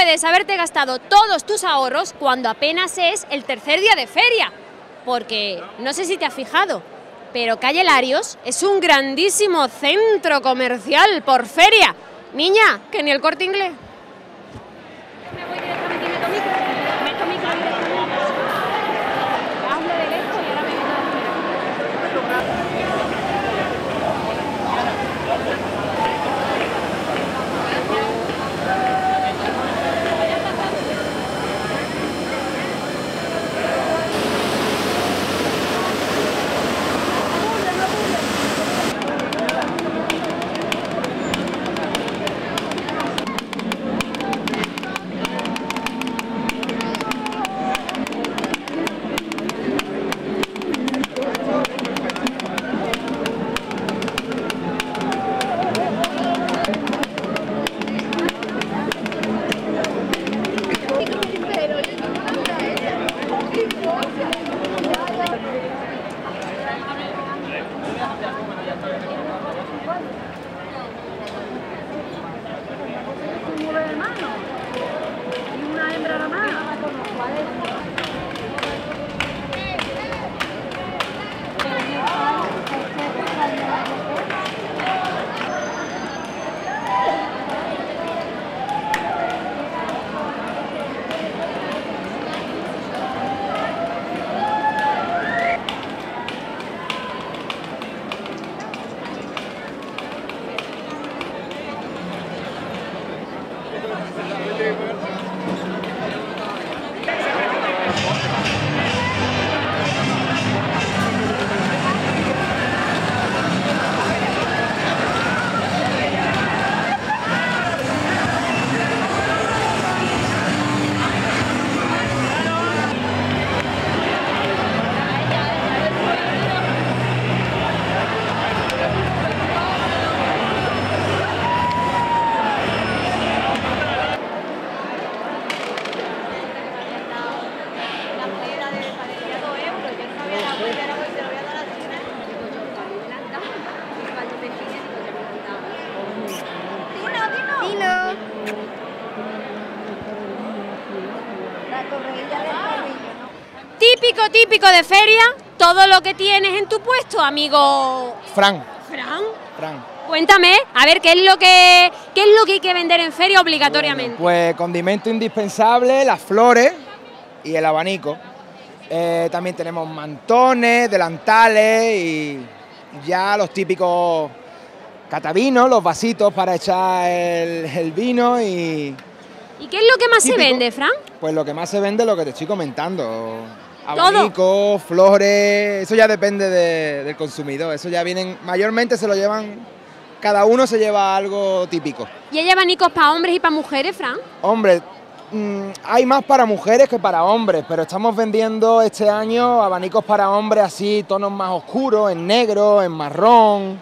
puedes haberte gastado todos tus ahorros cuando apenas es el tercer día de feria. Porque, no sé si te has fijado, pero Calle Larios es un grandísimo centro comercial por feria. Niña, que ni el Corte Inglés. Me voy directamente y meto micro directamente. Hablo de esto y ahora me meto típico de feria, todo lo que tienes en tu puesto, amigo Fran. Cuéntame, a ver, ¿qué es lo que hay que vender en feria obligatoriamente? Bueno, pues condimento indispensable, las flores y el abanico. También tenemos mantones, delantales y ya los típicos catavinos, los vasitos para echar el vino y... ¿Y qué es lo que más se vende, Fran? Pues lo que más se vende es lo que te estoy comentando. Abanicos, flores, eso ya depende del consumidor, eso ya vienen, mayormente se lo llevan, cada uno se lleva algo típico. ¿Y hay abanicos para hombres y para mujeres, Fran? Hombre, hay más para mujeres que para hombres, pero estamos vendiendo este año abanicos para hombres así, tonos más oscuros, en negro, en marrón,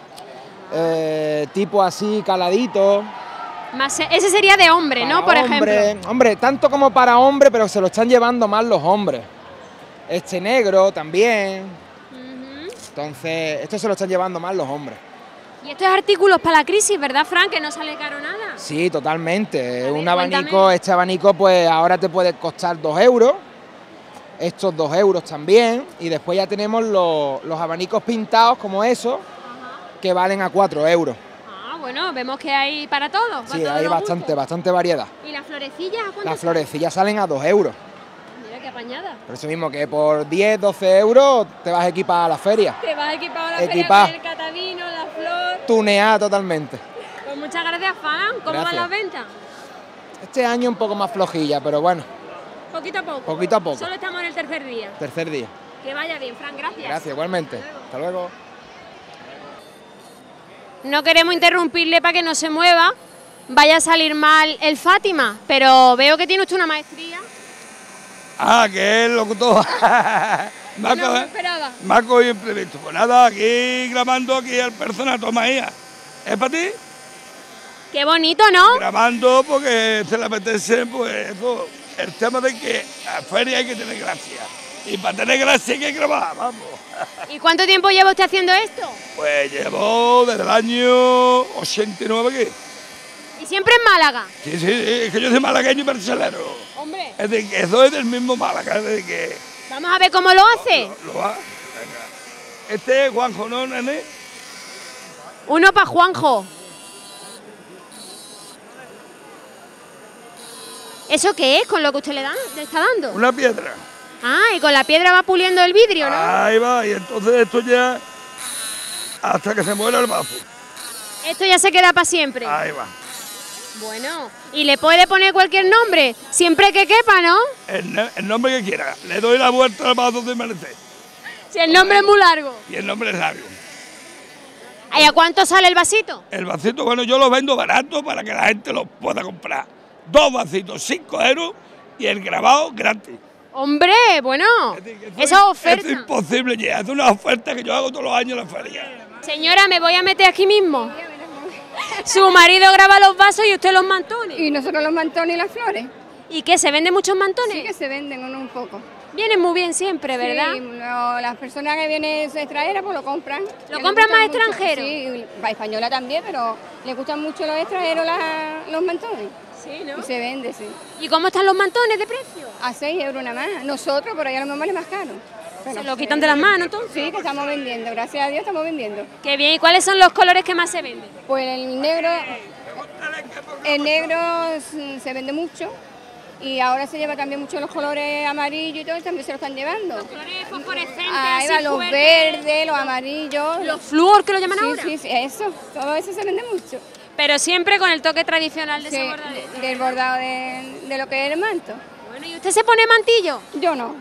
tipo así caladito. Ese sería de hombre, ¿no? Por ejemplo. Hombre, tanto como para hombre, pero se lo están llevando más los hombres. Este negro también. Entonces, esto se lo están llevando más los hombres. Y estos artículos para la crisis, ¿verdad, Fran? Que no sale caro nada. Sí, totalmente. Ver, un abanico, cuéntame. este abanico, pues ahora te puede costar 2 euros. Estos 2 euros también. Y después ya tenemos los abanicos pintados como esos, que valen a 4 euros. Bueno, vemos que hay para todo. Sí, hay bastante variedad. ¿Y las florecillas a cuánto? Las florecillas salen a 2 euros. Mira qué apañada. Por eso mismo que por 10, 12 euros te vas a equipar a la feria. Te vas equipado a la feria con el catavino, la flor. Tuneada totalmente. Pues muchas gracias, Fran. ¿Cómo van las ventas? Este año un poco más flojilla, pero bueno. Poquito a poco. Poquito a poco. Solo estamos en el tercer día. Tercer día. Que vaya bien, Fran, gracias. Gracias, igualmente. Hasta luego. No queremos interrumpirle para que no se mueva, vaya a salir mal el Fátima, pero veo que tiene usted una maestría. Ah, que es locutor. No me esperaba. Me ha cogido imprevisto. Pues nada, aquí grabando aquí el personal, toma ella. ¿Es para ti? Qué bonito, ¿no? Grabando porque se le apetece, pues eso, el tema de que a feria hay que tener gracia. Y para tener gracia hay que grabar, vamos. ¿Y cuánto tiempo lleva usted haciendo esto? Pues llevo desde el año 89 aquí. ¿Y siempre en Málaga? Sí, sí, es que yo soy malagueño y barcelero. Hombre. Es de que eso es del mismo Málaga, es de que... Vamos a ver cómo lo hace. Lo va. Venga. Este es Juanjo, ¿no, nene? Uno para Juanjo. ¿Eso qué es con lo que usted le está dando? Una piedra. Ah, y con la piedra va puliendo el vidrio, ¿no? Ahí va, y entonces esto ya... hasta que se muera el vaso. Esto ya se queda para siempre. Ahí va. Bueno, y le puede poner cualquier nombre, siempre que quepa, ¿no? El nombre que quiera. Le doy la vuelta al vaso de merced. Si el nombre es muy largo. Y el nombre es largo. ¿Y a cuánto sale el vasito? El vasito, bueno, yo lo vendo barato para que la gente lo pueda comprar. 2 vasitos, 5 euros y el grabado gratis. Hombre, bueno, Es decir, esa oferta. Es imposible, ya. Es una oferta que yo hago todos los años en la feria. Señora, me voy a meter aquí mismo. Su marido graba los vasos y usted los mantones. Y nosotros los mantones y las flores. ¿Y qué? ¿Se venden muchos mantones? Sí que se venden un poco. Vienen muy bien siempre, ¿verdad? Sí, las personas que vienen extranjeras pues lo compran. ¿Lo Les compran gustan más mucho. extranjeros? Sí, va española también, pero les gustan mucho los extranjeros los mantones. Sí, ¿no? Y se vende, sí. ¿Y cómo están los mantones de precio? A 6 euros nada más. Nosotros, por allá a lo mejor es más caro. Pero Se lo quitan de las manos, entonces. Sí, que estamos vendiendo. Gracias a Dios estamos vendiendo. Qué bien. ¿Y cuáles son los colores que más se venden? Pues el negro se vende mucho. Y ahora se lleva también mucho los colores amarillos y todo, también se lo están llevando. Los colores fosforescentes, Ahí va, así los fuertes. verdes, los amarillos. Los flúor que lo llaman Sí, ahora. sí, sí, eso, todo eso se vende mucho. Pero siempre con el toque tradicional de Sí, ese bordadero. del bordado de lo que es el manto. Bueno, ¿y usted se pone mantillo? Yo no.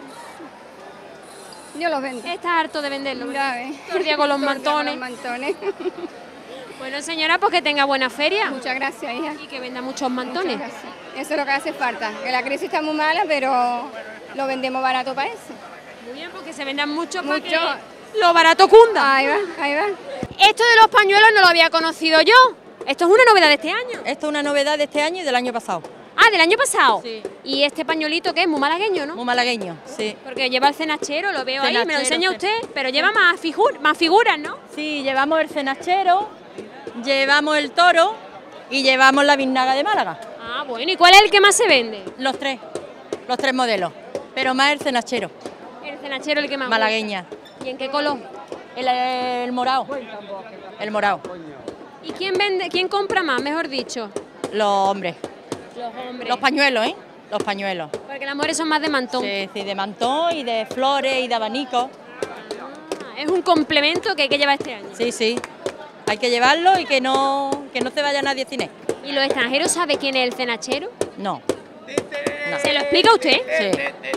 Yo los vendo. Está harto de venderlo. Ya ves. Todo el día con los Todo el día con mantones. los mantones. Bueno, señora, pues que tenga buena feria Muchas gracias, hija. y que venda muchos mantones. Muchas gracias. Eso es lo que hace falta. Que la crisis está muy mala, pero lo vendemos barato para eso. Muy bien, porque se vendan mucho para Mucho. que lo barato cunda. Ahí va, ahí va. Esto de los pañuelos no lo había conocido yo. Esto es una novedad de este año. Esto es una novedad de este año y del año pasado. Ah, del año pasado. Sí. Y este pañuelito que es muy malagueño, ¿no? Muy malagueño, sí. Porque lleva el cenachero, lo veo ahí, me lo Cenachero, enseña sí. usted, pero lleva más figuras, ¿no? Sí, llevamos el cenachero, llevamos el toro y llevamos la biznaga de Málaga. Ah, bueno, ¿y cuál es el que más se vende? Los tres modelos, pero más el cenachero, El cenachero, el que más malagueña. gusta. ¿Y en qué color? El morado, el morado. ¿Y quién compra más, mejor dicho? Los hombres, Los hombres. los pañuelos, ¿eh? Los pañuelos. Porque las mujeres son más de mantón. Sí, sí, de mantón y de flores y de abanicos. Ah, es un complemento que hay que llevar este año. Sí, sí. Hay que llevarlo y que no se vaya nadie sin él. ¿Y los extranjeros saben quién es el cenachero? No. ¿Se lo explica usted? Sí.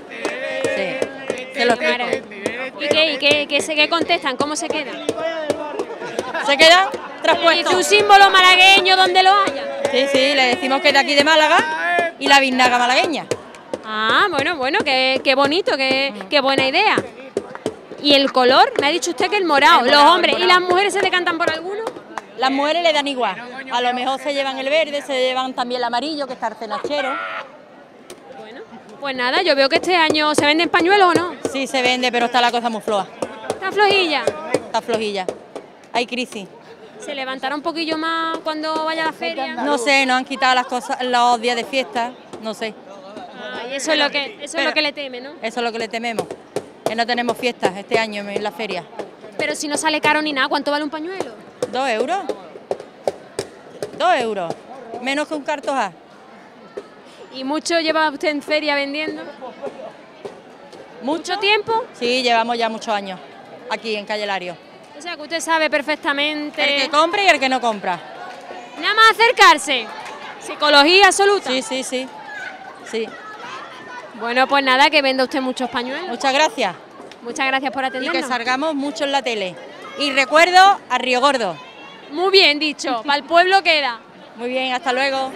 Sí. Se lo explico. ¿Y qué contestan? ¿Cómo se quedan? Se quedan ¿Y traspuestos. su símbolo malagueño donde lo haya? Sí, sí, le decimos que es de aquí de Málaga y la biznaga malagueña. Ah, bueno, qué bonito, qué buena idea. ¿Y el color? Me ha dicho usted que el morado, El los morado, hombres. el ¿Y morado. las mujeres se decantan por alguno? Las mujeres le dan igual. A lo mejor se llevan el verde, se llevan también el amarillo, que está el cenachero. Bueno, pues nada, yo veo que este año se venden pañuelos o no. Sí, se vende, pero está la cosa muy floja. Está flojilla. Está flojilla. Hay crisis. ¿Se levantará un poquillo más cuando vaya a la feria? No sé, nos han quitado las cosas, los días de fiesta, no sé. Ah, y eso es lo que le teme, ¿no? Eso es lo que le tememos. Que no tenemos fiestas este año en la feria. Pero si no sale caro ni nada, ¿cuánto vale un pañuelo? 2 euros. 2 euros. Menos que un cartojá. ¿Y mucho lleva usted en feria vendiendo? ¿Mucho tiempo? Sí, llevamos ya muchos años aquí en Calle Lario. O sea, que usted sabe perfectamente. El que compra y el que no compra. Nada más acercarse. Psicología absoluta. Sí, sí, sí. Sí. Bueno, pues nada, que venda usted muchos pañuelos. Muchas gracias. Muchas gracias por Y atendernos. que salgamos mucho en la tele. Y recuerdo a Río Gordo. Muy bien dicho, para el pueblo queda. Muy bien, hasta luego.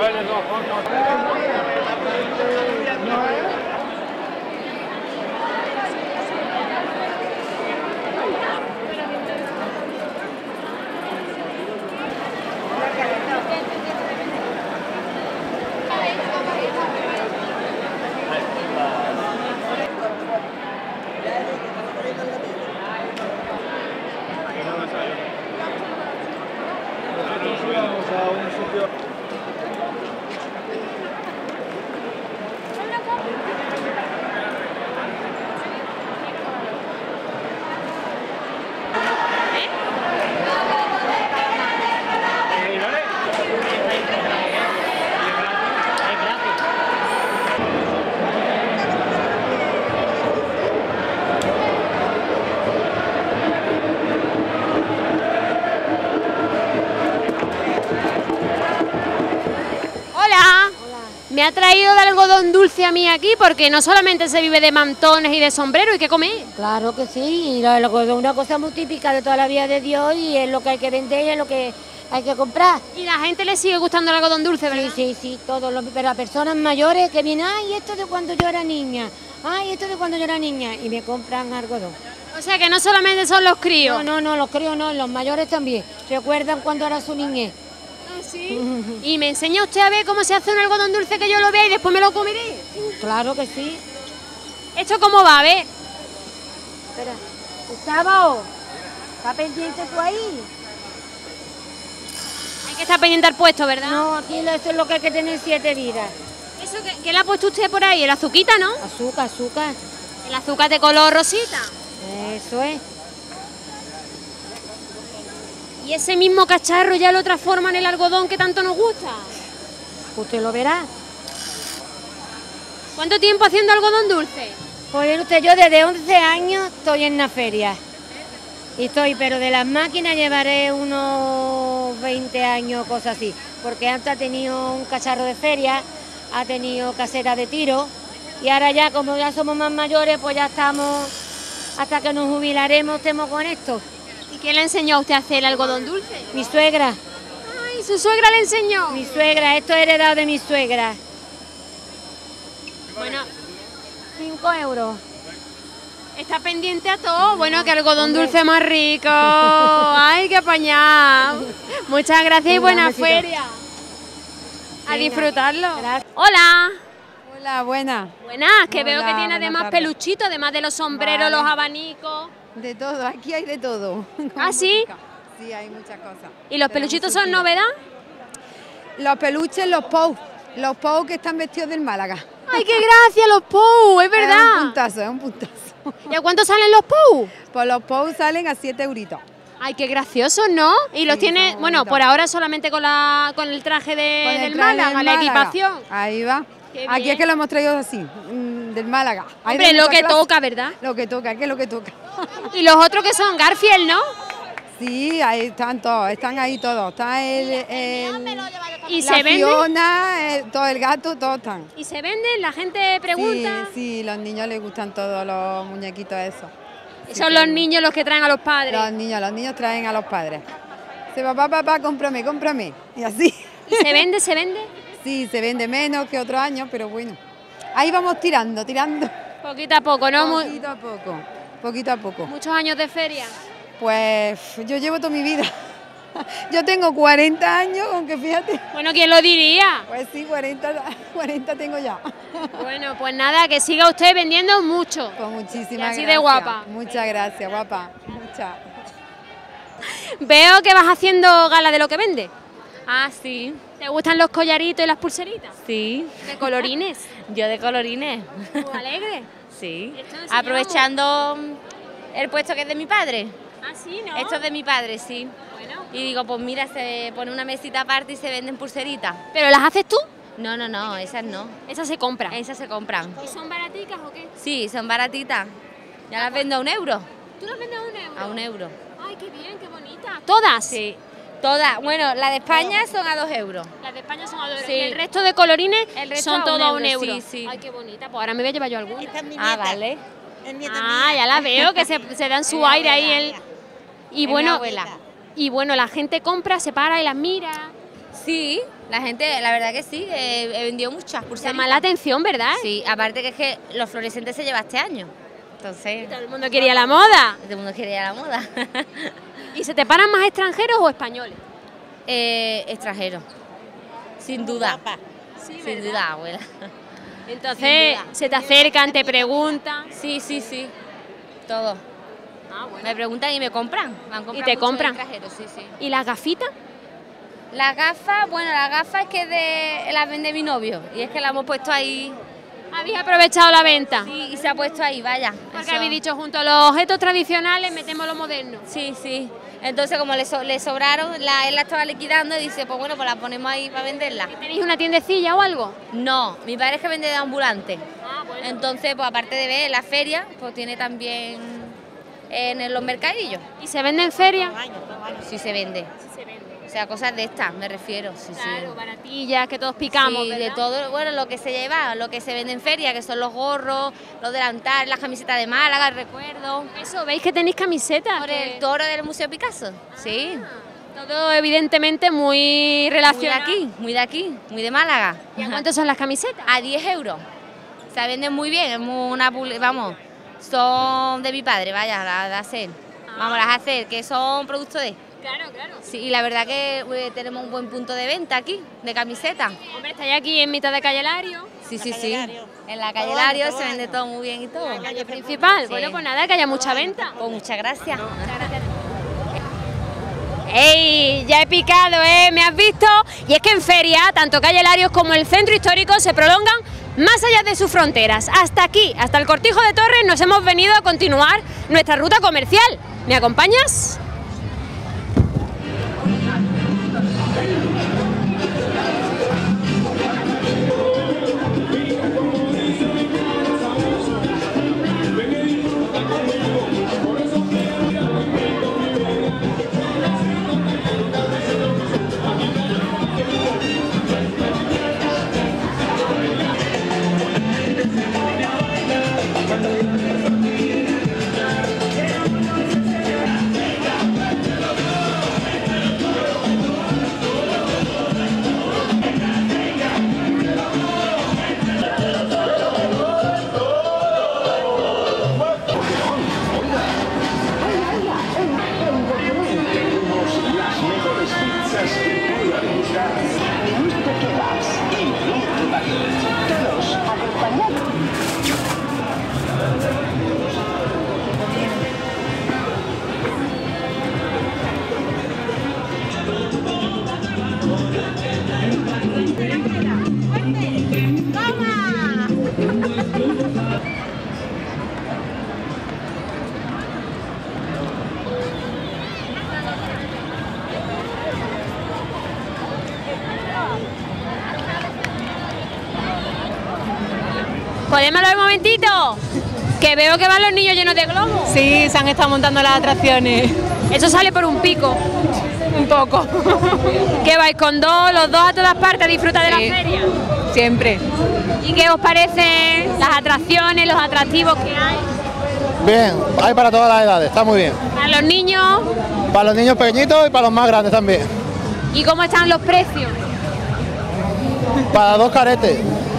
Me ha traído de algodón dulce a mí aquí porque no solamente se vive de mantones y de sombrero, hay que comer. Claro que sí, y el algodón es una cosa muy típica de toda la vida de Dios y es lo que hay que vender y es lo que hay que comprar. Y la gente le sigue gustando el algodón dulce, ¿verdad? Sí, pero a personas mayores que vienen, ay, esto de cuando yo era niña, ay, esto de cuando yo era niña, y me compran algodón. O sea que no solamente son los críos. No, los críos no, los mayores también, recuerdan cuando era su niñez. ¿Sí? ¿Y me enseña usted a ver cómo se hace un algodón dulce que yo lo vea y después me lo comeré? Claro que sí. ¿Esto cómo va? A ver. Espera, Gustavo, ¿está pendiente tú ahí? Hay que estar pendiente al puesto, ¿verdad? No, aquí eso es lo que hay que tener 7 vidas. ¿Eso qué le ha puesto usted por ahí? ¿El azuquita, no? Azúcar. ¿El azúcar de color rosita? Eso es. ¿Y ese mismo cacharro ya lo transforma en el algodón que tanto nos gusta? Usted lo verá. ¿Cuánto tiempo haciendo algodón dulce? Pues usted, yo desde 11 años estoy en la feria. Pero de las máquinas llevaré unos 20 años, cosas así. Porque antes ha tenido un cacharro de feria, ha tenido casera de tiro. Y ahora ya, como ya somos más mayores, pues ya estamos, hasta que nos jubilaremos, estemos con esto. ¿Y quién le enseñó a usted a hacer el algodón dulce? Mi suegra. Ay, su suegra le enseñó. Mi suegra, esto es heredado de mi suegra. Bueno, 5 euros. está pendiente a todo. Bueno, que algodón dulce más rico. Ay, qué apañado. Muchas gracias y buena feria. A disfrutarlo. Gracias. Hola. Hola, buena. Buenas, que Hola, veo que tiene buenas además tardes. peluchitos, además de los sombreros, Vale. los abanicos. De todo, aquí hay de todo. ¿Ah, sí? Sí, hay muchas cosas. ¿Y los Tenemos peluchitos son surtido. novedad? Los peluches, los Pou que están vestidos del Málaga. ¡Ay, qué gracia, los Pou! Es Es un verdad. puntazo, es un puntazo. ¿Y a cuánto salen los Pou? Pues los Pou salen a 7 euritos. Ay, qué graciosos, ¿no? Y los Sí, tiene, son bueno, bonitos. por ahora solamente con el traje Con el del traje Málaga, del la Málaga. equipación. Ahí va. Qué Aquí bien. es que lo hemos traído así, del Málaga. Hay de Hombre, lo muchas que clases. toca, ¿verdad? Lo que toca, ¿qué es lo que toca? Y los otros que son Garfield, ¿no? Sí, ahí están todos, están ahí todos. Está Y la se venden. Fiona, todo el gato, todos están. Y se venden, la gente pregunta. Sí, los niños les gustan todos los muñequitos esos. Son los niños los que traen a los padres. Los niños traen a los padres. Dice, papá, cómprame. Y así. ¿Y se vende, se vende? Sí, se vende menos que otros años, pero bueno. Ahí vamos tirando. Poquito a poco, ¿no? Poquito a poco. Muchos años de feria. Pues yo llevo toda mi vida. Yo tengo 40 años, aunque fíjate. Bueno, ¿quién lo diría? Pues sí, 40 tengo ya. Bueno, pues nada, que siga usted vendiendo mucho. Pues muchísimas Y gracias. así de guapa. Muchas gracias, guapa. Muchas. Veo que vas haciendo gala de lo que vende. Ah, sí, ¿Te gustan los collaritos y las pulseritas? sí. De colorines. Yo de colorines. Muy alegre. Sí. Esto se Aprovechando el puesto que es de mi padre. Ah, sí, ¿no? Esto es de mi padre, sí. Bueno. Y digo, pues mira, se pone una mesita aparte y se venden pulseritas. ¿Pero las haces tú? No, esas no. Esas se compran. Esas se compran. ¿Y son baraticas o qué? Sí, son baratitas. Ya las vendo a €1. ¿Tú las vendes a €1? A €1. Ay, qué bien, qué bonita. ¿Todas? Sí. Todas. Bueno, las de España son a €2. Las de España son a €2. Sí. ¿Y el resto de colorines El resto son a todos a €1, €1? sí, sí. Ay, qué bonita. Pues ahora me voy a llevar yo alguna. Ah, vale. Ah, ya la veo, que se dan su aire ahí. Y Es mi bueno, abuela. y bueno, la gente compra, se para y las mira. Sí, la gente, la verdad que sí, he vendido muchas pulseritas. Llama la atención, ¿verdad? Sí, aparte que es que los fluorescentes se lleva este año. Entonces, Todo el mundo quería la moda. todo el mundo quería la moda. ¿Y se te paran más extranjeros o españoles? Extranjeros, sin duda. Sí, Sin duda, abuela. Entonces, Sin duda. se te acercan, te preguntan. Sí, todo. Me preguntan y me compran. Me han comprado ¿Y te muchos compran? extranjeros, sí. ¿Y las gafitas? Las gafas, bueno, las gafas es que las vende mi novio y es que las hemos puesto ahí. ¿Habéis aprovechado la venta? Sí, y se ha puesto ahí, vaya. Porque eso. habéis dicho, junto a los objetos tradicionales metemos lo moderno. Sí. Entonces, como le sobraron, él la estaba liquidando y dice, pues bueno, pues la ponemos ahí para venderla. ¿Tenéis una tiendecilla o algo? No, mi padre es que vende de ambulante. Ah, bueno. Entonces, pues aparte de ver la feria, pues tiene también en los mercadillos. ¿Y se vende en feria? Sí se vende. O sea, cosas de estas, me refiero. Sí. Claro, baratillas, que todos picamos, Sí, ¿verdad? de todo, bueno, lo que se lleva, lo que se vende en feria, que son los gorros, los delantales, las camisetas de Málaga, el recuerdo. Eso, ¿veis que tenéis camisetas? Por el toro del Museo Picasso, sí. Todo evidentemente muy relacionado. Muy de aquí, muy de Málaga. ¿Y a cuánto son las camisetas? A 10 euros. Se venden muy bien, es vamos, son de mi padre, vaya, las de hacer. Vamos, las hacer, que son productos de... Claro. Sí, y la verdad que tenemos un buen punto de venta aquí, de camisetas. Hombre, estáis aquí en mitad de calle Lario. Sí. En la calle Lario se vende todo muy bien y todo. La calle principal. Sí. Bueno, pues nada, que haya mucha venta. Pues muchas gracias. ¡Ey! Ya he picado, ¿eh? ¿Me has visto? Y es que en feria, tanto calle Larios como el centro histórico se prolongan más allá de sus fronteras. Hasta aquí, hasta el Cortijo de Torres, nos hemos venido a continuar nuestra ruta comercial. ¿Me acompañas? ¿Podemos hablar un momentito? Que veo que van los niños llenos de globos. Sí, se han estado montando las atracciones. Eso sale por un pico. Un poco. ¿Que vais con los dos a todas partes a disfrutar de Sí. la feria? Siempre. ¿Y qué os parecen las atracciones, los atractivos que hay? Bien, hay para todas las edades, está muy bien. Para los niños, Para los niños pequeñitos y para los más grandes también. ¿y cómo están los precios? Para dos caretes,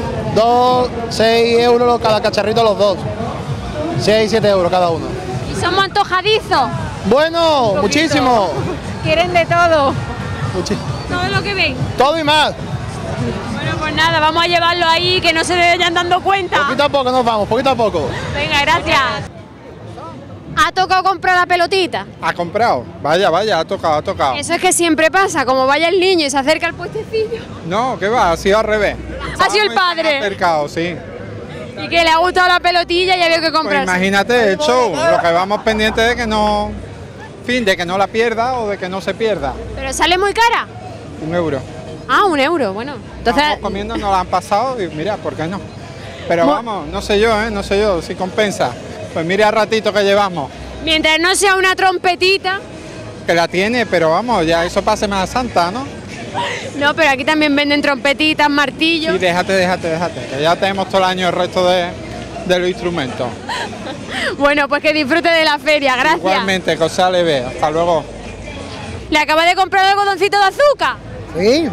6 euros cada cacharrito los dos. 6, 7 euros cada uno. ¿Y somos antojadizos? Bueno, muchísimo. Quieren de todo. Todo lo que ven. Todo y más. Bueno, pues nada, vamos a llevarlo ahí, que no se vayan dando cuenta. Poquito a poco nos vamos, poquito a poco. Venga, gracias. ¿Ha tocado comprar la pelotita? ¿Ha comprado? Vaya, ha tocado. Eso es que siempre pasa, como vaya el niño y se acerca al puestecillo. No, ¿qué va? Ha sido al revés. Ha sido el padre. Acercado, sí. Y que le ha gustado la pelotilla y ya veo que Pues comprar. imagínate el show, lo que vamos pendientes de que no, en fin, de que no la pierda o de que no se pierda. Pero sale muy cara. 1 euro. Ah, 1 euro, bueno. Entonces, Vamos comiendo, nos la han pasado y mira, ¿por qué no? Pero vamos, no sé yo, si compensa. Pues mira el ratito que llevamos, mientras no sea una trompetita. que la tiene, pero vamos, ya eso para Semana Santa, ¿no? No, pero aquí también venden trompetitas, martillos. Sí, déjate, que ya tenemos todo el año el resto de los instrumentos. Bueno, pues que disfrute de la feria, gracias. Igualmente, cosa leve, hasta luego. ¿Le acaba de comprar algodoncito de azúcar? Sí,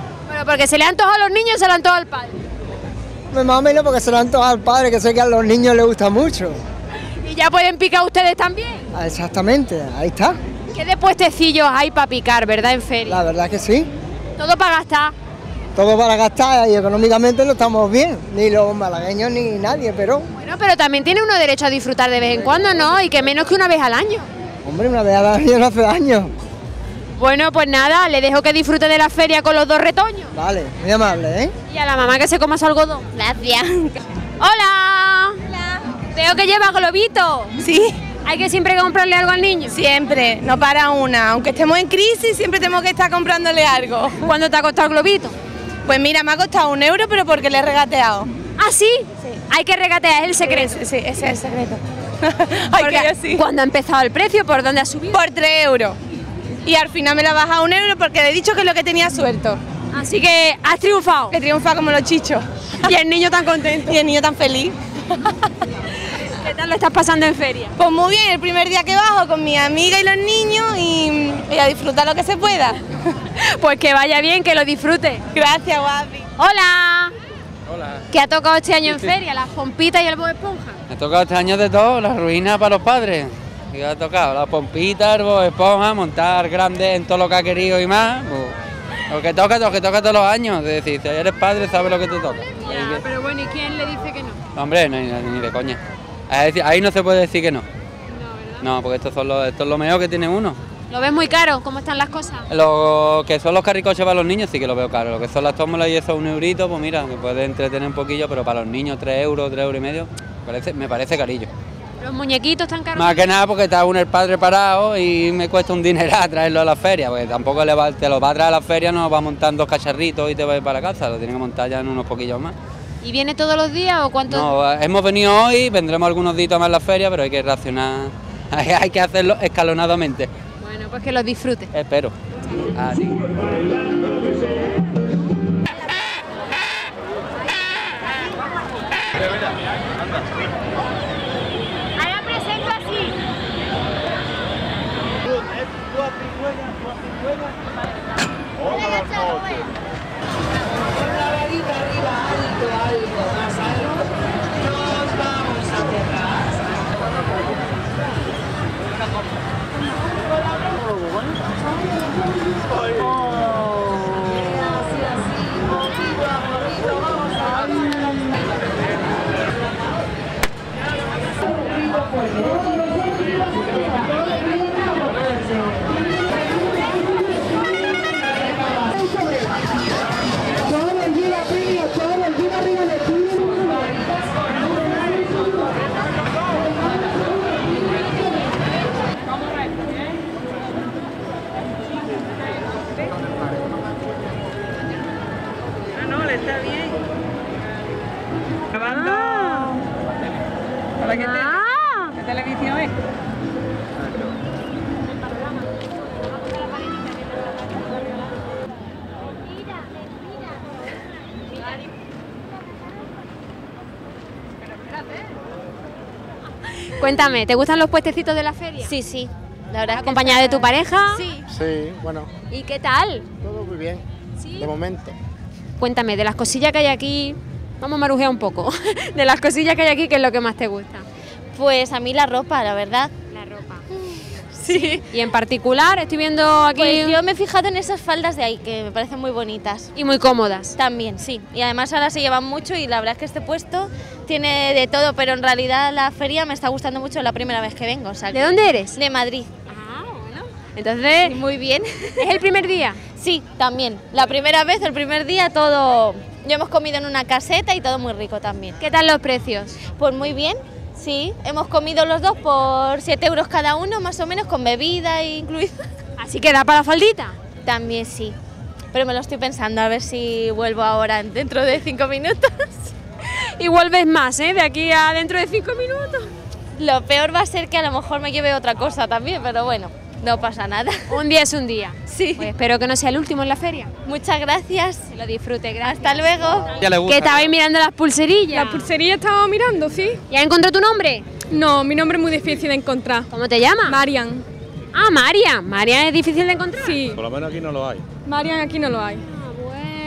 ¿Pero porque se le antoja a los niños o se le antoja al padre? Pues más o menos porque se lo antoja al padre, que sé que a los niños les gusta mucho. ¿Y ya pueden picar ustedes también? Ah, exactamente, ahí está. ¿Qué de puestecillos hay para picar, verdad, en feria? La verdad que sí. Todo para gastar. Todo para gastar y económicamente no estamos bien, ni los malagueños ni nadie, pero... Bueno, pero también tiene uno derecho a disfrutar de vez en cuando, ¿no? Y que menos que una vez al año. Hombre, una vez al año no hace años. Bueno, pues nada, le dejo que disfrute de la feria con los dos retoños. Vale, muy amable, ¿eh? Y a la mamá que se coma su algodón. Gracias. ¡Hola! Hola. Veo que lleva globito. Sí. ¿Hay que siempre comprarle algo al niño? Siempre, no para una. Aunque estemos en crisis, siempre tenemos que estar comprándole algo. ¿Cuánto te ha costado el globito? Pues mira, me ha costado 1 euro, pero porque le he regateado. ¿Ah, sí? Sí. Hay que regatear, es el secreto. Sí, ese es el secreto. ¿Cuándo ha empezado el precio? ¿Por dónde ha subido? Por 3 euros. Y al final me la ha bajado 1 euro porque le he dicho que es lo que tenía suelto. Así que has triunfado. He triunfado como los chichos. Y el niño tan contento. Y el niño tan feliz. ¿Qué tal lo estás pasando en feria? Pues muy bien, el primer día que bajo con mi amiga y los niños y a disfrutar lo que se pueda. Pues que vaya bien, que lo disfrute. Gracias, guapi. Hola. Hola. ¿Qué ha tocado este año en feria? ¿Las pompitas y el Bob Esponja? Me ha tocado este año de todo, la ruina para los padres. ¿Qué ha tocado? La pompita, el Bob Esponja, montar grande en todo lo que ha querido y más. Pues, lo que toca todos los años. Es decir, si eres padre, sabes lo que te toca. Ya, pero bueno, ¿y quién le dice que no? Hombre, ni de coña. Es decir, ahí no se puede decir que no. No, porque esto es lo mejor que tiene uno. ¿Lo ves muy caro? ¿Cómo están las cosas? Lo que son los carricoches para los niños sí que lo veo caro. Lo que son las tómbolas y eso, 1 eurito, pues mira, me puede entretener un poquillo, pero para los niños 3 euros, 3 euros y medio, me parece carillo. ¿Los muñequitos están caros? Más que nada porque está uno el padre parado y me cuesta un dineral traerlo a la feria, porque tampoco te lo va a traer a la feria, no va a montar 2 cacharritos y te va a ir para casa, lo tiene que montar ya en unos poquillos más. ¿Y viene todos los días o cuánto? No, hemos venido hoy, vendremos algunos días más a la feria, pero hay que racionar, hay que hacerlo escalonadamente. Bueno, pues que los disfrutes. Espero. Así. Ahora presento así. Está bien. Grabando. ¿Para qué televisión es? Cuéntame, ¿te gustan los puestecitos de la feria? Sí, sí. La verdad es que ¿Acompañada de tu pareja? Sí. Sí, bueno. ¿Y qué tal? Todo muy bien. ¿Sí? De momento. Cuéntame, de las cosillas que hay aquí, vamos a marujear un poco, de las cosillas que hay aquí, ¿qué es lo que más te gusta? Pues a mí la ropa, la verdad. La ropa. Sí. Y en particular, estoy viendo aquí... Pues yo me he fijado en esas faldas de ahí, que me parecen muy bonitas. Y muy cómodas. También, sí. Y además ahora se llevan mucho y la verdad es que este puesto tiene de todo, pero en realidad la feria me está gustando mucho la primera vez que vengo. O sea, ¿De dónde eres? De Madrid. Ah, bueno. Entonces... Sí, muy bien. ¿Es el primer día? Sí, también. La primera vez, el primer día, todo... Yo hemos comido en una caseta y todo muy rico también. ¿Qué tal los precios? Pues muy bien, sí. Hemos comido los dos por 7 euros cada uno, más o menos, con bebida incluida. ¿Así que da para la faldita? También sí. Pero me lo estoy pensando, a ver si vuelvo ahora dentro de 5 minutos. Y vuelves más, ¿eh? De aquí a dentro de 5 minutos. Lo peor va a ser que a lo mejor me lleve otra cosa también, pero bueno, no pasa nada. Un día es un día. Sí. Pues espero que no sea el último en la feria. Muchas gracias. Que lo disfrute, gracias. Hasta luego. Ya le gusta. ¿Qué estabais mirando las pulserillas? Las pulserillas estaba mirando, sí. ¿Ya encontró tu nombre? No, mi nombre es muy difícil de encontrar. ¿Cómo te llamas? Marian. Ah, Marian. Marian es difícil de encontrar. Sí. Por lo menos aquí no lo hay. Marian aquí no lo hay. Ah,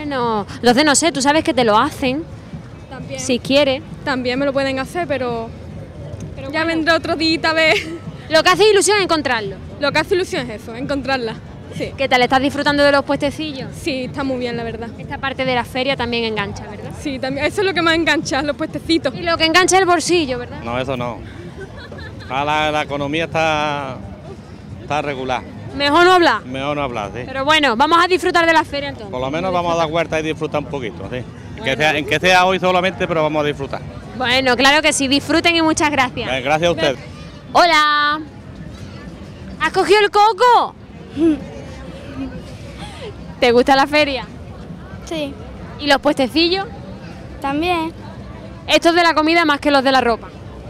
Bueno, entonces no sé, tú sabes que te lo hacen, También. si quieres. También me lo pueden hacer, pero ya vendré otro día a ver. Lo que hace ilusión es encontrarlo. Lo que hace ilusión es eso, encontrarla. Sí. ¿Qué tal? ¿Estás disfrutando de los puestecillos? Sí, está muy bien, la verdad. Esta parte de la feria también engancha, ¿verdad? Sí, también. Eso es lo que más engancha, los puestecitos. Y lo que engancha es el bolsillo, ¿verdad? No, eso no. La economía está regular. Mejor no hablar. Mejor no hablar, sí. Pero bueno, vamos a disfrutar de la feria entonces. Por lo menos vamos a dar vueltas y disfrutar un poquito, sí. En que sea hoy solamente, pero vamos a disfrutar. Bueno, claro que sí, disfruten y muchas gracias. Gracias a usted. Hola. ¿Has cogido el coco? ¿Te gusta la feria? Sí. ¿Y los puestecillos? También. Estos de la comida más que los de la ropa.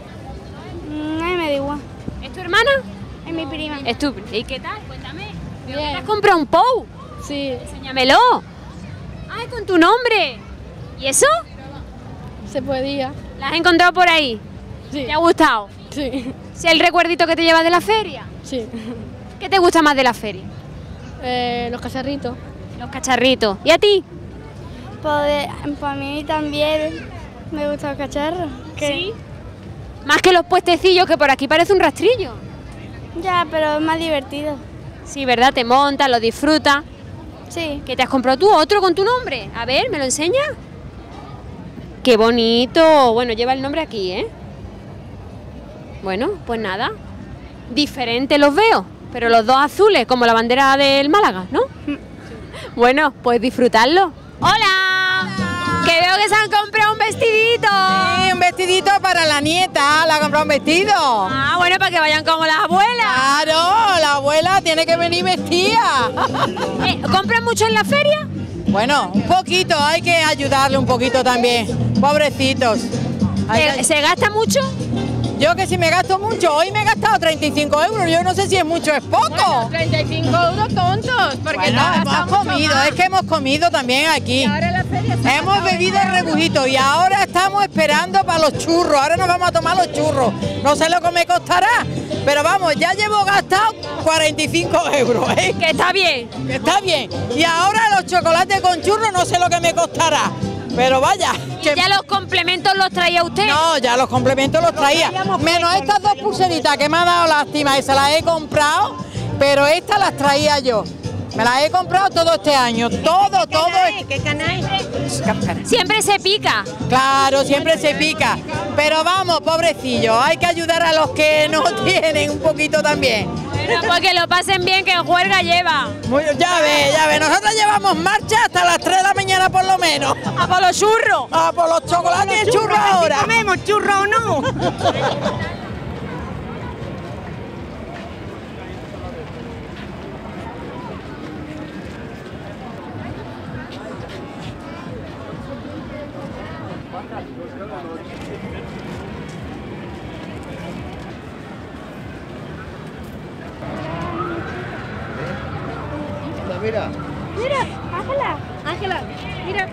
A mí me da igual. ¿Es tu hermana? Es mi prima. ¿Es tu? ¿Y qué tal? Cuéntame. ¿Te has comprado un POU? Sí. Enséñamelo. Ah, es con tu nombre. ¿Y eso? Se podía. ¿La has encontrado por ahí? Sí. ¿Te ha gustado? Sí. ¿Es el recuerdito que te llevas de la feria? Sí. ¿Qué te gusta más de la feria? Los cacharritos. Los cacharritos. ¿Y a ti? Pues a mí también me gustan los cacharros. ¿Sí? Más que los puestecillos, que por aquí parece un rastrillo. Ya, pero es más divertido. Sí, ¿verdad? Te montas, lo disfrutas. Sí. ¿Qué te has comprado tú? ¿Otro con tu nombre? A ver, ¿me lo enseñas? ¡Qué bonito! Bueno, lleva el nombre aquí, ¿eh? Bueno, pues nada. Diferentes los veo, pero los dos azules, como la bandera del Málaga, ¿no? Bueno, pues disfrutarlo. ¡Hola! Que veo que se han comprado un vestidito. Sí, un vestidito para la nieta, le ha comprado un vestido. Ah, bueno, para que vayan como las abuelas. Claro, la abuela tiene que venir vestida. ¿Compran mucho en la feria? Bueno, un poquito, hay que ayudarle un poquito también, pobrecitos. ¿Se gasta mucho? Yo que si me gasto mucho, hoy me he gastado 35 euros, yo no sé si es mucho o es poco. Bueno, 35 euros tontos, porque bueno, hemos comido, es que hemos comido también aquí. Ahora la feria hemos bebido el rebujito y ahora estamos esperando para los churros, ahora nos vamos a tomar los churros. No sé lo que me costará, pero vamos, ya llevo gastado 45 euros. Que está bien. Que está bien. Y ahora los chocolates con churros no sé lo que me costará. Pero vaya. ¿Y ya los complementos los traía usted? No, ya los complementos los traía. Menos estas dos pulseritas que me ha dado lástima y se las he comprado, pero estas las traía yo. Me las he comprado todo este año. Todo. ¿Qué canal? Siempre se pica. Claro, siempre se pica. Pero vamos, pobrecillos, hay que ayudar a los que no tienen un poquito también. Bueno, pues que lo pasen bien, que juerga lleva. Ya ve, nosotros llevamos marcha hasta las 3 de la mañana por lo menos. ¿A por los churros? A por los chocolates y churros ahora. ¿Comemos churros o no? Mira. Mira, Ángela, mira.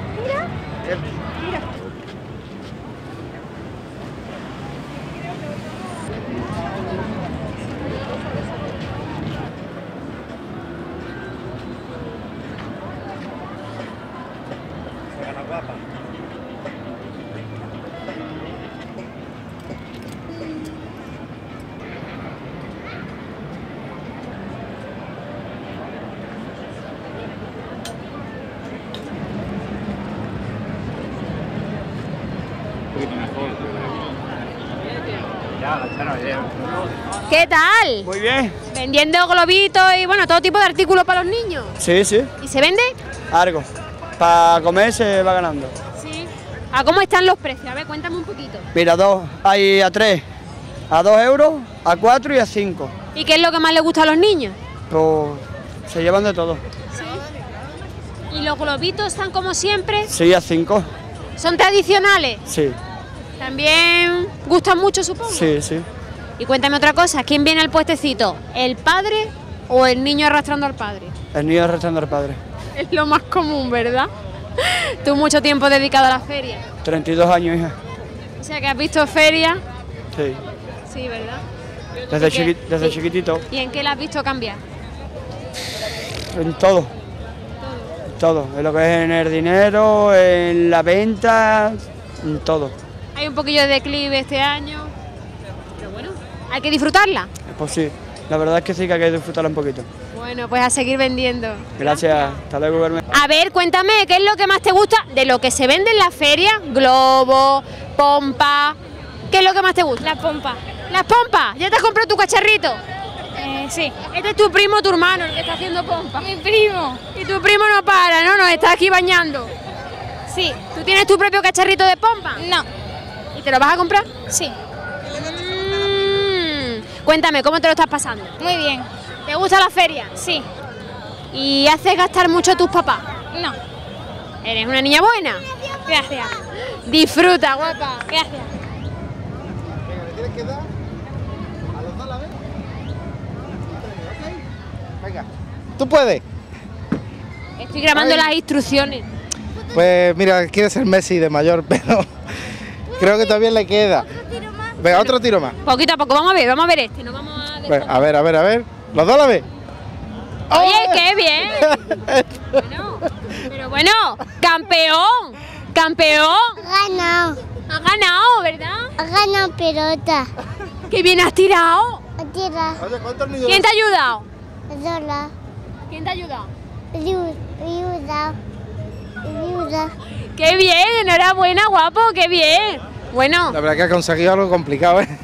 ¿Qué tal? Muy bien. Vendiendo globitos y bueno, todo tipo de artículos para los niños. Sí, sí. ¿Y se vende? Algo. Para comer se va ganando. Sí. ¿A cómo están los precios? A ver, cuéntame un poquito. Mira, hay a 3, a 2 euros, a 4 y a 5. ¿Y qué es lo que más les gusta a los niños? Pues se llevan de todo. Sí. ¿Y los globitos están como siempre? Sí, a 5. ¿Son tradicionales? Sí. ¿También gustan mucho, supongo? Sí. Y cuéntame otra cosa, ¿quién viene al puestecito? ¿El padre o el niño arrastrando al padre? El niño arrastrando al padre. Es lo más común, ¿verdad? Tú mucho tiempo dedicado a la feria. 32 años, hija. O sea que has visto feria. Sí. Sí, ¿verdad? Desde chiquitito. ¿Y en qué la has visto cambiar? En todo. todo, en lo que es en el dinero, en la venta, en todo. Hay un poquillo de declive este año, pero bueno, hay que disfrutarla. Pues sí, la verdad es que sí que hay que disfrutarla un poquito. Bueno, pues a seguir vendiendo. Gracias, hasta luego, Carmen. A ver, cuéntame, ¿qué es lo que más te gusta de lo que se vende en la feria? Globo, pompa, ¿qué es lo que más te gusta? Las pompas. ¿Las pompas? ¿Ya te has comprado tu cacharrito? Sí. ¿Este es tu primo o tu hermano el que está haciendo pompa? Mi primo. Y tu primo no para, ¿no? Nos está aquí bañando. Sí. ¿Tú tienes tu propio cacharrito de pompa? No. ¿Y te lo vas a comprar? Sí. Cuéntame, ¿cómo te lo estás pasando? Muy bien. ¿Te gusta la feria? Sí. ¿Y haces gastar mucho a tus papás? No. ¿Eres una niña buena? Gracias. Disfruta, guapa. Gracias. ¿Tienes que dar a los dos a la vez? Venga. ¿Tú puedes? Estoy grabando las instrucciones. Pues mira, quiere ser Messi de mayor, pero creo que todavía le queda. Venga, otro tiro más. Poquito a poco, vamos a ver este, no vamos a... Pues, a ver. ¿Los dos a la vez? Oye, qué bien. Pero bueno, campeón. Ha ganado. Ha ganado, ¿verdad? Ha ganado pelota. Qué bien has tirado. Tira. Oye, ¿cuántos niños? ¿Quién te ha ayudado? Sola. ¿Quién te ha ayudado? Ayuda. Qué bien, enhorabuena, guapo, qué bien. Bueno, La verdad que ha conseguido algo complicado, ¿eh?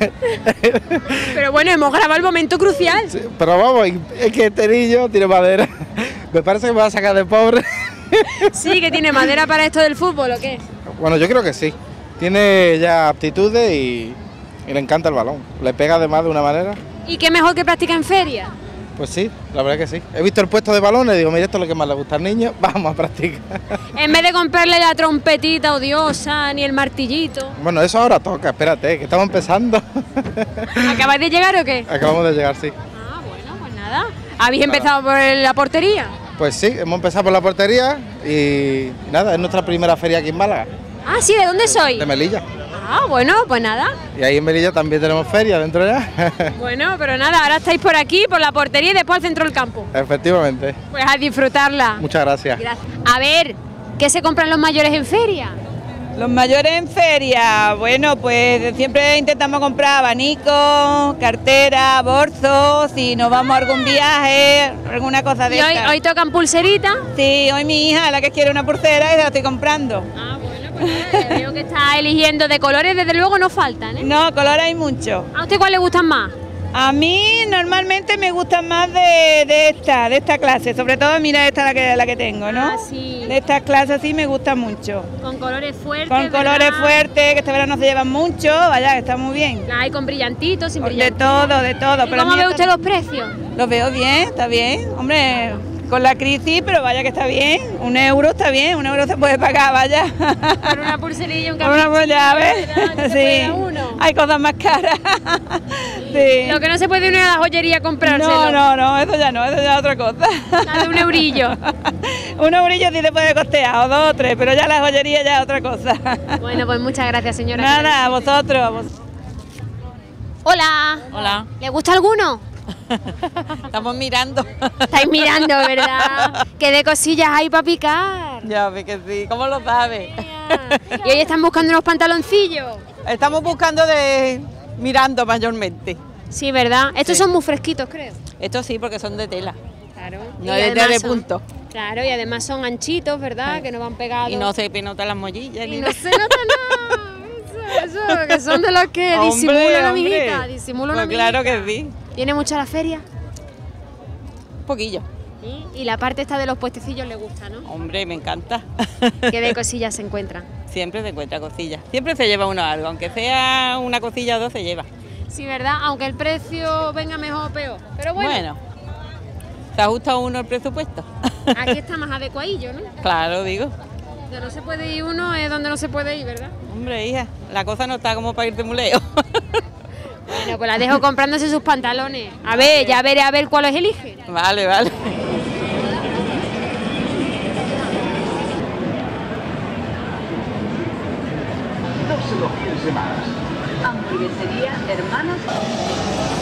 pero bueno, hemos grabado el momento crucial. Sí, pero vamos, es que este niño tiene madera. Me parece que me va a sacar de pobre. Sí, que tiene madera para esto del fútbol, ¿o qué? Bueno, yo creo que sí. Tiene ya aptitudes y le encanta el balón. Le pega además de una manera. ¿Y qué mejor que practica en feria? Pues sí, la verdad que sí. He visto el puesto de balones y digo, mira, esto es lo que más le gusta al niño, vamos a practicar. En vez de comprarle la trompetita odiosa ni el martillito. Bueno, eso ahora toca, espérate, que estamos empezando. ¿Acabáis de llegar o qué? Acabamos de llegar, sí. Ah, bueno, pues nada. ¿Habéis empezado por la portería? Pues sí, hemos empezado por la portería y nada, es nuestra primera feria aquí en Málaga. Ah, sí, ¿de dónde sois? De Melilla. Ah, bueno, pues nada. Y ahí en Melilla también tenemos feria dentro ya. Bueno, pero nada, ahora estáis por aquí, por la portería y después al centro del campo. Efectivamente. Pues a disfrutarla. Muchas gracias. A ver, ¿qué se compran los mayores en feria? Los mayores en feria, bueno, pues siempre intentamos comprar abanicos, cartera, bolsos, si nos vamos a algún viaje, alguna cosa de ¿Y estas. hoy tocan pulseritas? Sí, hoy mi hija, la que quiere una pulsera, y se la estoy comprando. Ah, bueno, pues veo que está eligiendo de colores, desde luego no faltan, ¿eh? No, color hay mucho. ¿A usted cuál le gustan más? A mí normalmente me gustan más de esta clase, sobre todo mira esta la que tengo, ¿no? Ah, sí. De estas clases sí me gusta mucho. Con colores fuertes, Con colores ¿verdad? fuertes, que este verano se llevan mucho, vaya, que está muy bien. Las hay con brillantitos, sin De brillantitos. todo, de todo. ¿Y pero cómo a mí ve esta- usted los precios? Los veo bien, está bien. Hombre, con la crisis, pero vaya que está bien. €1 está bien, €1 se puede pagar, vaya. Por una pulserilla y un Por una caprichito, ya, ¿ves? ¿verdad? Que se puede Sí, dar uno. hay cosas más caras. Sí. Lo que no se puede ir a la joyería a comprárselo. No, eso ya no, eso ya es otra cosa. La de un eurillo. Un eurillo sí te puede costear, o 2 o 3, pero ya la joyería ya es otra cosa. Bueno, pues muchas gracias, señora. Nada, a vosotros. Hola. Hola. ¿Le gusta alguno? Estamos mirando. Estáis mirando, ¿verdad? ¿Qué de cosillas hay para picar? Ya ve que sí. ¿Cómo lo sabes? Y hoy están buscando unos pantaloncillos. Estamos buscando mirando mayormente. Sí, ¿verdad? Estos Sí. son muy fresquitos, creo. Estos sí, porque son de tela. Claro. No Y es además de son- punto. Claro, y además son anchitos, ¿verdad? Que no van pegados. Y no se notan las mollillas Y ni no nada. se nota nada. Eso, que son de los que Hombre, disimulan, hombre. amiguita. Disimulan, Pues amiguita. claro que sí. ¿Tiene mucho la feria? Un poquillo. ¿Sí? Y la parte esta de los puestecillos le gusta, ¿no? Hombre, me encanta. ¿Qué de cosillas se encuentran? Siempre se encuentra cosillas. Siempre se lleva uno algo. Aunque sea una cosilla o dos, se lleva. Sí, ¿verdad? Aunque el precio venga mejor o peor. Pero bueno, Se ajusta uno el presupuesto. aquí está más adecuadillo, ¿no? Claro, digo. Donde no se puede ir uno es donde no se puede ir, ¿verdad? Hombre, hija, la cosa no está como para ir de muleo. Bueno, pues la dejo comprándose sus pantalones. A ver, ya veré a ver cuáles elige. Vale, vale. No se lo piense más. Hamburguesería Hermanos.